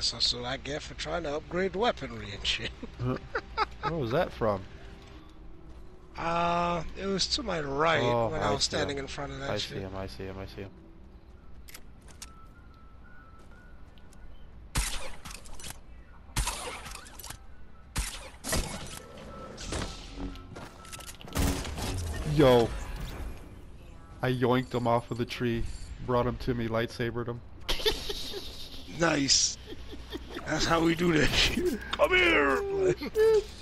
this is what I get for trying to upgrade weaponry and shit. Where was that from? It was to my right Oh, when I was standing in front of that I shit. see him, I see him, I see him. Yo. I yoinked him off of the tree, brought him to me, lightsabered him. Nice. That's how we do that shit. Come here!